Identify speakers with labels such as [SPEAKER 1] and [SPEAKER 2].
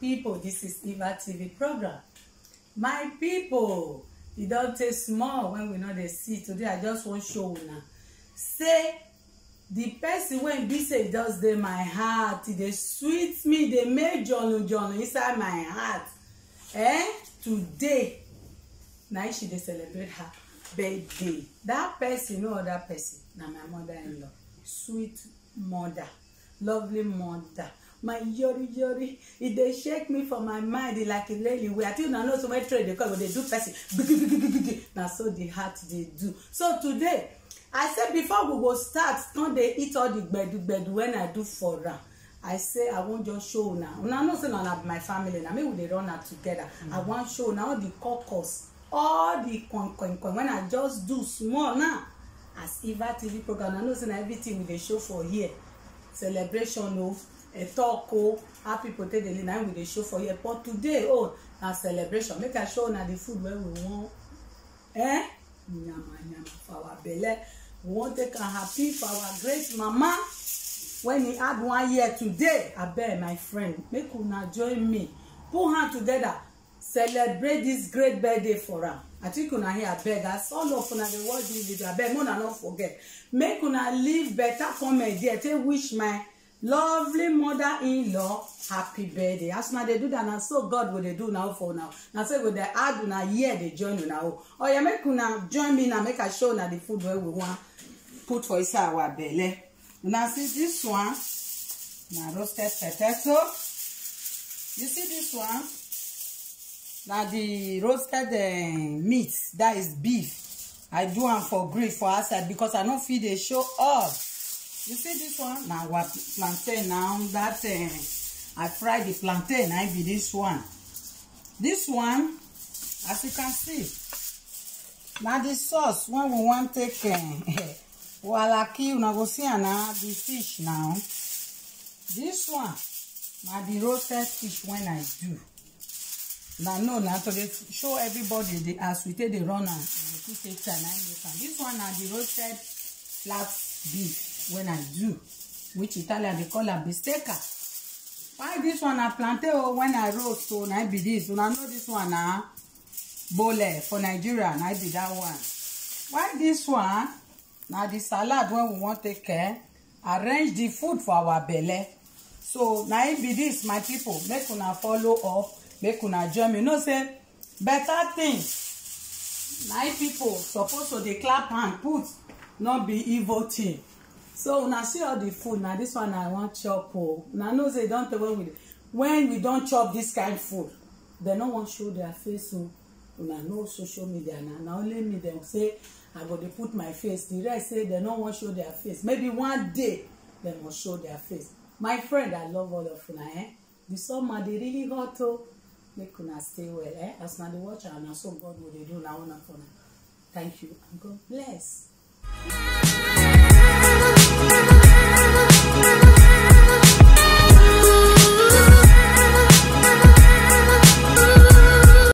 [SPEAKER 1] people, this is Eva TV program. My people, e don take small when we know dey see. Today I just wan show una say the person wey be say e just dey my heart, e dey sweet me, dey make jono inside my heart. Today na she dey celebrate her birthday. That person, no other person, na my mother-in-law. Sweet mother, lovely mother. My yori, e dey shake me for my mind like a lady way. I think una know so much trade dey come, but they do person. Na so the heart dey do. So today, I said before we go start, come dey eat all the gbedu when I do for am. I say I wan just show una. Una know say na my family. Na me we dey run am together. I wan show una all the caucus, all the coin when I just do small now. As Eva TV program, I know say na everything we dey show for here. Celebration o, a talk o, happy birthday dey na we dey show for here. But today, oh, na celebration. Make I show una the food wey we want. Nyama for our belle. We wan take am happy for our great mama. When he add 1 year today, I beg my friend, make una join me. Put hand together, celebrate this great birthday for her. I think una here, I beg, as all of una dey watch this video, I beg, una not forget. Make una leave better comment there. Take wish my lovely mother-in-law happy birthday. As una dey do that, now so God will they do now for now. Now say with the add una here, they join una. Oh yeah, make una join me now. Make I show una the food where we want put for inside our belly. Now see this one, now roasted potato. You see this one, now the roasted meat, that is beef. I do am for grill for outside because I don't feed the show all. You see this one, now what plantain now that I fry the plantain. I be this one. This one, as you can see, now the sauce when we want take. Walaki una go see na the fish now. This one na the roasted fish when I do. Now no, now to show everybody the as we take the run and we take time. This one na the roasted flat beef when I do, which Italian they call a bistecca. Why this one na plantain when I roast? So na be this. Una know this one na bole for Nigeria. Na be that one. Why this one? Now the salad when we want to take care, arrange the food for our belly. So now it be this, my people. Make una follow up, make una join me. You know say better things. Now people supposed to dey clap and put, not be evil thing. So una see all the food. Now this one I want chop. Now know say don't tell when we don't chop this kind of food, they don't want show their face. So una know social media now only me them say I go to put my face. The rest say they don't want to show their face. Maybe one day they must show their face. My friend, I love all of you. The summer they really hot to make una stay well. As now they watch and so God will they do now. Thank you and God bless.